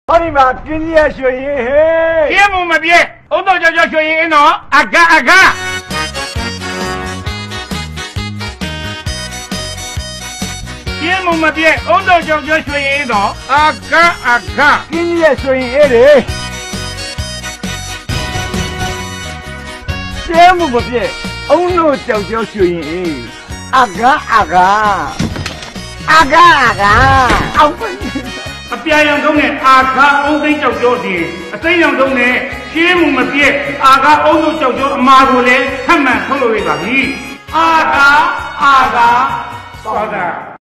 ဟောဒီမှာကင်းကြီးရရွှေရင်ဟဲ့ပြင်းမှုမပြည့်ဥတော်ကြောင့်ရွှေရင်တော့အကပြင်းမှုမပြည့်ဥတော်ကြောင့်ရွှေရင်တော့အကကင်းကြီးရရွှေရင်အဲ့လေပြင်းမှုမပြည့်အုံတို့ကြောက်ရွှေရင်အေးအကအောင်ပါအပြာရောင်တုံးနဲ့အာခါအုံးသိန်းကြောက်ကြောစီအစိမ်းရောင်တုံးနဲ့ရှင်းမှုမပြည့်အာခါအုံးတို့ကြောက်ကြောအမာကိုလည်းထပ်မံထုတ်လုပ်ရပါပြီအာခါသောတာ